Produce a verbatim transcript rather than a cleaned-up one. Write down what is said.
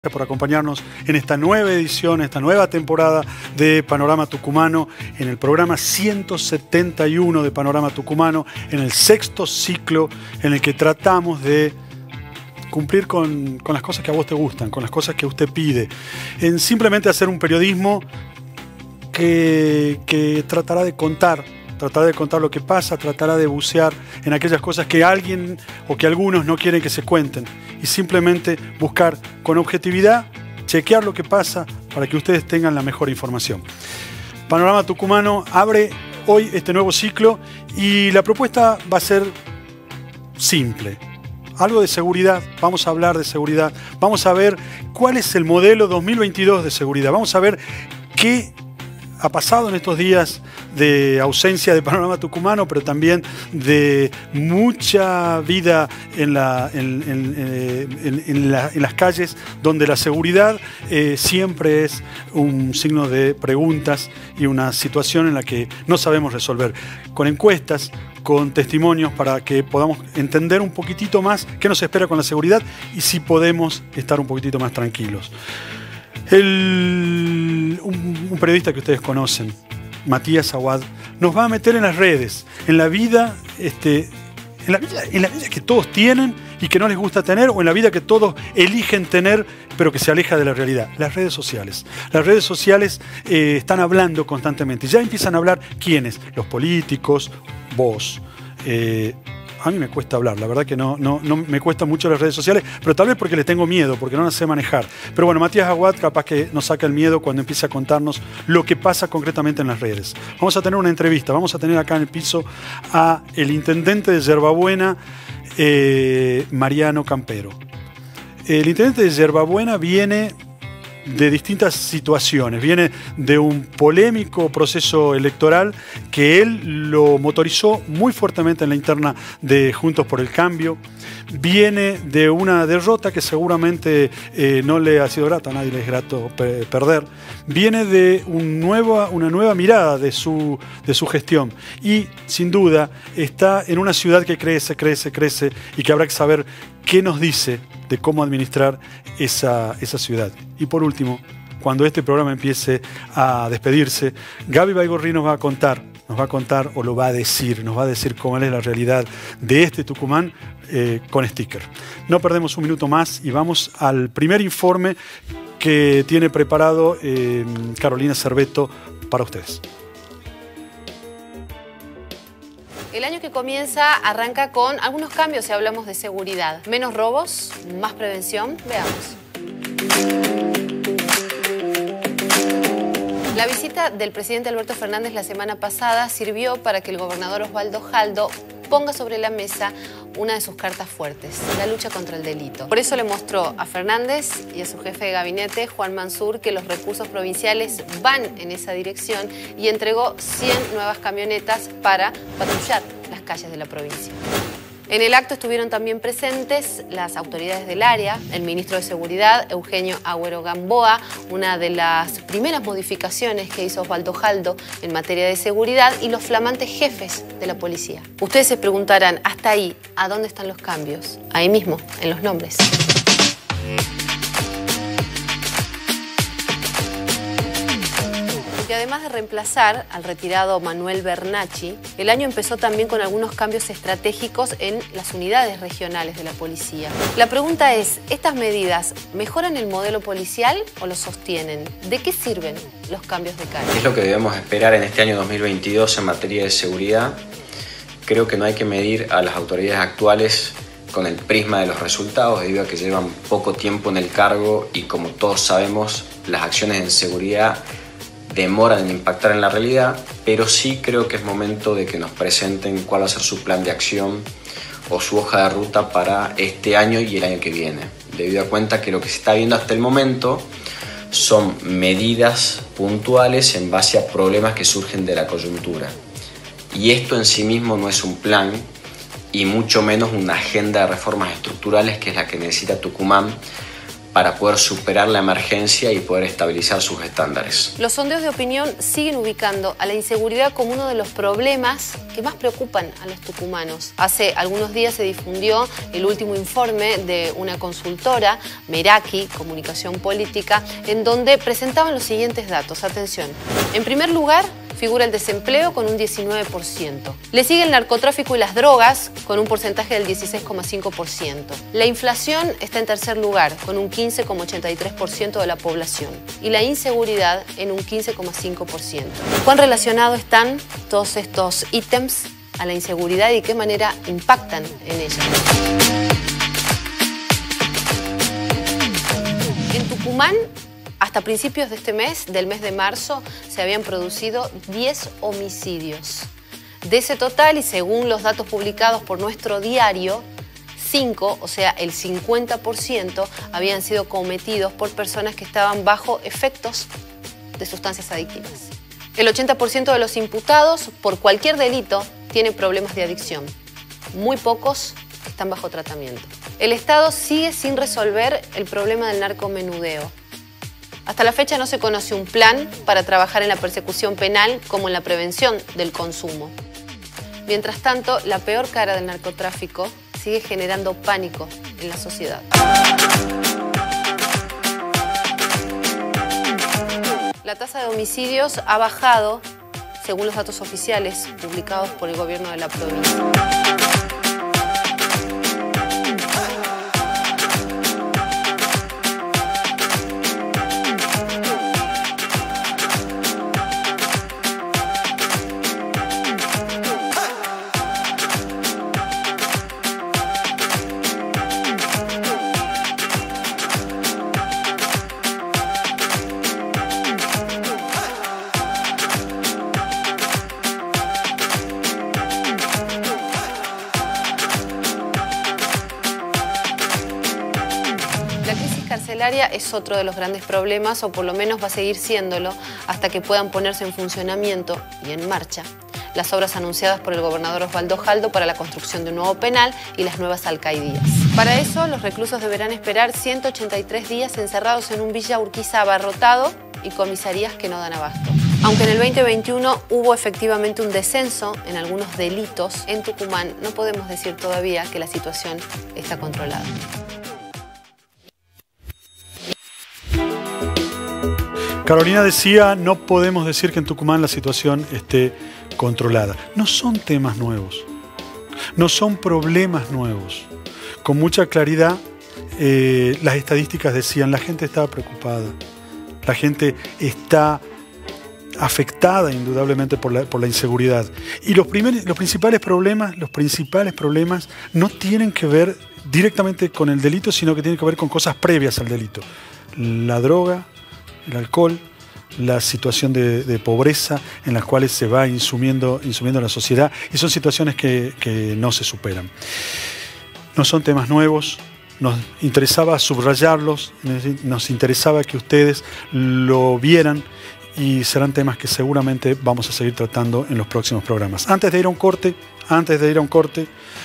Gracias por acompañarnos en esta nueva edición, esta nueva temporada de Panorama Tucumano, en el programa ciento setenta y uno de Panorama Tucumano, en el sexto ciclo en el que tratamos de cumplir con, con las cosas que a vos te gustan, con las cosas que usted pide, en simplemente hacer un periodismo que, que tratará de contar, tratará de contar lo que pasa, tratará de bucear en aquellas cosas que alguien o que algunos no quieren que se cuenten y simplemente buscar con objetividad, chequear lo que pasa para que ustedes tengan la mejor información. Panorama Tucumano abre hoy este nuevo ciclo y la propuesta va a ser simple. Algo de seguridad, vamos a hablar de seguridad, vamos a ver cuál es el modelo dos mil veintidós de seguridad, vamos a ver qué ha pasado en estos días de ausencia de Panorama Tucumano, pero también de mucha vida en, la, en, en, en, en, la, en las calles, donde la seguridad eh, siempre es un signo de preguntas y una situación en la que no sabemos resolver. Con encuestas, con testimonios para que podamos entender un poquitito más qué nos espera con la seguridad y si podemos estar un poquitito más tranquilos. El, un, un periodista que ustedes conocen, Matías Aguad, nos va a meter en las redes, en la vida, este, en la vida, en la vida que todos tienen y que no les gusta tener, o en la vida que todos eligen tener, pero que se aleja de la realidad. Las redes sociales. Las redes sociales eh, están hablando constantemente. Ya empiezan a hablar ¿quiénes? Los políticos, vos. Eh, A mí me cuesta hablar, la verdad que no, no, no me cuesta mucho las redes sociales, pero tal vez porque les tengo miedo, porque no las sé manejar. Pero bueno, Matías Aguad capaz que nos saca el miedo cuando empiece a contarnos lo que pasa concretamente en las redes. Vamos a tener una entrevista, vamos a tener acá en el piso a el intendente de Yerbabuena, eh, Mariano Campero. El intendente de Yerbabuena viene de distintas situaciones, viene de un polémico proceso electoral que él lo motorizó muy fuertemente en la interna de Juntos por el Cambio, viene de una derrota que seguramente eh, no le ha sido grata, a nadie le es grato pe perder, viene de un nuevo, una nueva mirada de su, de su gestión y sin duda está en una ciudad que crece, crece, crece y que habrá que saber qué nos dice de cómo administrar esa, esa ciudad. Y por último, cuando este programa empiece a despedirse, Gaby Baigorri nos va a contar, nos va a contar o lo va a decir, nos va a decir cómo es la realidad de este Tucumán eh, con sticker. No perdemos un minuto más y vamos al primer informe que tiene preparado eh, Carolina Cerveto para ustedes. El año que comienza arranca con algunos cambios si hablamos de seguridad. Menos robos, más prevención. Veamos. La visita del presidente Alberto Fernández la semana pasada sirvió para que el gobernador Osvaldo Jaldo ponga sobre la mesa una de sus cartas fuertes, la lucha contra el delito. Por eso le mostró a Fernández y a su jefe de gabinete, Juan Mansur, que los recursos provinciales van en esa dirección y entregó cien nuevas camionetas para patrullar las calles de la provincia. En el acto estuvieron también presentes las autoridades del área, el ministro de Seguridad, Eugenio Agüero Gamboa, una de las primeras modificaciones que hizo Osvaldo Jaldo en materia de seguridad y los flamantes jefes de la policía. Ustedes se preguntarán, hasta ahí, ¿a dónde están los cambios? Ahí mismo, en los nombres. Y además de reemplazar al retirado Manuel Bernacchi, el año empezó también con algunos cambios estratégicos en las unidades regionales de la policía. La pregunta es, ¿estas medidas mejoran el modelo policial o lo sostienen? ¿De qué sirven los cambios de cara? ¿Qué es lo que debemos esperar en este año dos mil veintidós en materia de seguridad? Creo que no hay que medir a las autoridades actuales con el prisma de los resultados, debido a que llevan poco tiempo en el cargo y, como todos sabemos, las acciones en seguridad demoran en impactar en la realidad, pero sí creo que es momento de que nos presenten cuál va a ser su plan de acción o su hoja de ruta para este año y el año que viene, debido a cuenta que lo que se está viendo hasta el momento son medidas puntuales en base a problemas que surgen de la coyuntura. Y esto en sí mismo no es un plan y mucho menos una agenda de reformas estructurales, que es la que necesita Tucumán para poder superar la emergencia y poder estabilizar sus estándares. Los sondeos de opinión siguen ubicando a la inseguridad como uno de los problemas que más preocupan a los tucumanos. Hace algunos días se difundió el último informe de una consultora, Meraki, Comunicación Política, en donde presentaban los siguientes datos. Atención. En primer lugar, figura el desempleo con un diecinueve por ciento. Le sigue el narcotráfico y las drogas con un porcentaje del dieciséis coma cinco por ciento. La inflación está en tercer lugar con un quince coma ochenta y tres por ciento de la población y la inseguridad en un quince coma cinco por ciento. ¿Cuán relacionados están todos estos ítems a la inseguridad y de qué manera impactan en ella? En Tucumán, hasta principios de este mes, del mes de marzo, se habían producido diez homicidios. De ese total, y según los datos publicados por nuestro diario, cinco, o sea, el cincuenta por ciento, habían sido cometidos por personas que estaban bajo efectos de sustancias adictivas. El ochenta por ciento de los imputados, por cualquier delito, tienen problemas de adicción. Muy pocos están bajo tratamiento. El Estado sigue sin resolver el problema del narcomenudeo. Hasta la fecha no se conoce un plan para trabajar en la persecución penal como en la prevención del consumo. Mientras tanto, la peor cara del narcotráfico sigue generando pánico en la sociedad. La tasa de homicidios ha bajado, según los datos oficiales publicados por el gobierno de la provincia. La crisis carcelaria es otro de los grandes problemas, o por lo menos va a seguir siéndolo, hasta que puedan ponerse en funcionamiento y en marcha las obras anunciadas por el gobernador Osvaldo Jaldo para la construcción de un nuevo penal y las nuevas alcaidías. Para eso, los reclusos deberán esperar ciento ochenta y tres días encerrados en un Villa Urquiza abarrotado y comisarías que no dan abasto. Aunque en el veinte veintiuno hubo efectivamente un descenso en algunos delitos en Tucumán, no podemos decir todavía que la situación está controlada. Carolina decía, no podemos decir que en Tucumán la situación esté controlada. No son temas nuevos, no son problemas nuevos. Con mucha claridad, eh, las estadísticas decían, la gente estaba preocupada, la gente está afectada indudablemente por la, por la inseguridad. Y los, primer, los principales problemas, los principales problemas no tienen que ver directamente con el delito, sino que tienen que ver con cosas previas al delito. La droga, el alcohol, la situación de, de pobreza en las cuales se va insumiendo, insumiendo la sociedad, y son situaciones que, que no se superan. No son temas nuevos, nos interesaba subrayarlos, nos interesaba que ustedes lo vieran, y serán temas que seguramente vamos a seguir tratando en los próximos programas. Antes de ir a un corte, antes de ir a un corte,